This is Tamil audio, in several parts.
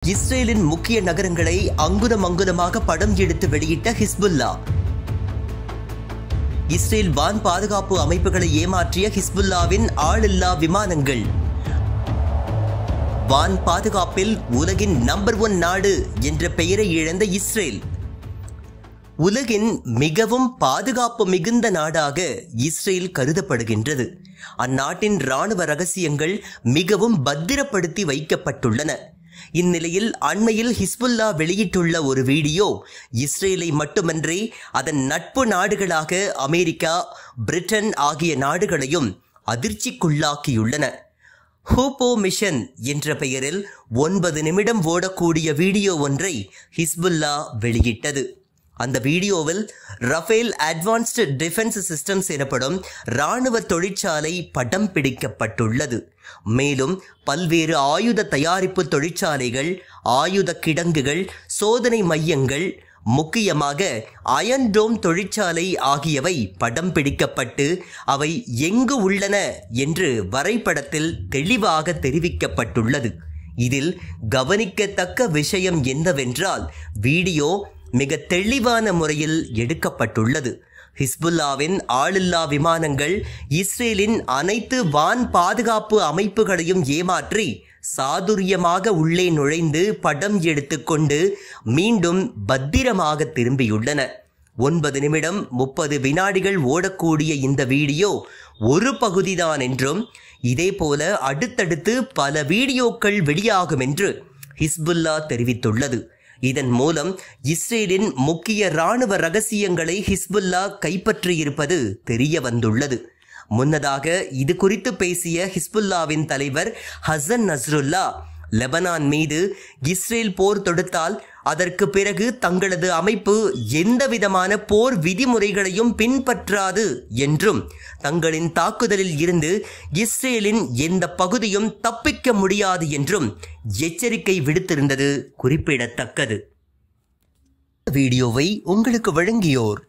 இஸ்ரேலின் முக்கிய நகரங்களை அங்குலம் அங்குலமாக படம் எடுத்து வெளியிட்ட ஹிஸ்புல்லா. இஸ்ரேல் வான் பாதுகாப்பு அமைப்புகளை ஏமாற்றிய ஹிஸ்புல்லாவின் ஆளில்லா விமானங்கள். வான் பாதுகாப்பில் உலகின் நம்பர் 1 நாடு என்ற பெயரை இழந்த இஸ்ரேல். உலகின் மிகவும் பாதுகாப்பு மிகுந்த நாடாக இஸ்ரேல் கருதப்படுகின்றது. அந்நாட்டின் இராணுவ ரகசியங்கள் மிகவும் பத்திரப்படுத்தி வைக்கப்பட்டுள்ளன. இந்நிலையில் அண்மையில் ஹிஸ்புல்லா வெளியிட்டுள்ள ஒரு வீடியோ இஸ்ரேலை மட்டுமன்றி அதன் நட்பு நாடுகளாக அமெரிக்கா, பிரிட்டன் ஆகிய நாடுகளையும் அதிர்ச்சிக்குள்ளாக்கியுள்ளன. ஹூப்போ மிஷன் என்ற பெயரில் 9 நிமிடம் ஓடக்கூடிய வீடியோ ஒன்றை ஹிஸ்புல்லா வெளியிட்டது. அந்த வீடியோவில் ரஃபேல் அட்வான்ஸ்டு டிஃபென்ஸ் சிஸ்டம்ஸ் எனப்படும் இராணுவ தொழிற்சாலை படம் பிடிக்கப்பட்டுள்ளது. மேலும் பல்வேறு ஆயுத தயாரிப்பு தொழிற்சாலைகள், ஆயுத கிடங்குகள், சோதனை மையங்கள், முக்கியமாக அயன் டோம் தொழிற்சாலை ஆகியவை படம் பிடிக்கப்பட்டு அவை எங்கு உள்ளன என்று வரைபடத்தில் தெளிவாக தெரிவிக்கப்பட்டுள்ளது. இதில் கவனிக்கத்தக்க விஷயம் என்னவென்றால் வீடியோ மிக தெளிவான முறையில் எடுக்கப்பட்டுள்ளது. ஹிஸ்புல்லாவின் ஆளில்லா விமானங்கள் இஸ்ரேலின் அனைத்து வான் பாதுகாப்பு அமைப்புகளையும் ஏமாற்றி சாதுரியமாக உள்ளே நுழைந்து படம் எடுத்துக்கொண்டு மீண்டும் பத்திரமாக திரும்பியுள்ளன. 9 நிமிடம் 30 வினாடிகள் ஓடக்கூடிய இந்த வீடியோ ஒரு பகுதிதான் என்றும் இதேபோல அடுத்தடுத்து பல வீடியோக்கள் வெளியாகும் என்று ஹிஸ்புல்லா தெரிவித்துள்ளது. இதன் மூலம் இஸ்ரேலின் முக்கிய இராணுவ ரகசியங்களை ஹிஸ்புல்லா கைப்பற்றியிருப்பது தெரிய வந்துள்ளது. முன்னதாக இது குறித்து பேசிய ஹிஸ்புல்லாவின் தலைவர் ஹசன் நஸ்ருல்லா, லெபனான் மீது இஸ்ரேல் போர் தொடுத்தால் அதற்கு பிறகு தங்களது அமைப்பு எந்தவிதமான போர் விதிமுறைகளையும் பின்பற்றாது என்றும் தங்களின் தாக்குதலில் இருந்து இஸ்ரேலின் எந்த பகுதியும் தப்பிக்க முடியாது என்றும் எச்சரிக்கை விடுத்திருந்தது குறிப்பிடத்தக்கது. வீடியோவை உங்களுக்கு வழங்கியோர்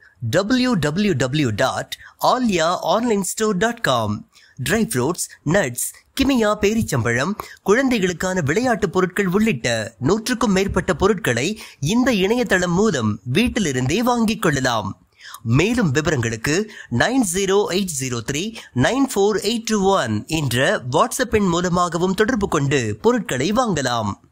www.alyaonlinestore.com. ட்ரை ஃப்ரூட்ஸ், நட்ஸ், கிமியா பேரிச்சம்பழம், குழந்தைகளுக்கான விளையாட்டு பொருட்கள் உள்ளிட்ட 100க்கும் மேற்பட்ட பொருட்களை இந்த இணையதளம் மூலம் வீட்டிலிருந்தே வாங்கிக் கொள்ளலாம். மேலும் விவரங்களுக்கு 9080394821 என்ற வாட்ஸ்அப் எண் மூலமாகவும் தொடர்பு கொண்டு பொருட்களை வாங்கலாம்.